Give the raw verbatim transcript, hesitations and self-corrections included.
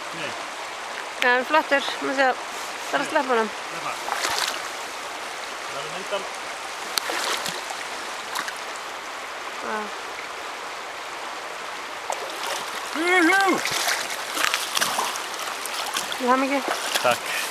Nei. Já, hann er flottur. Má sjá. Það er að sleppa honum. Sleppa. Það er myndan. Já. Hú hú! Til hamingju. Takk.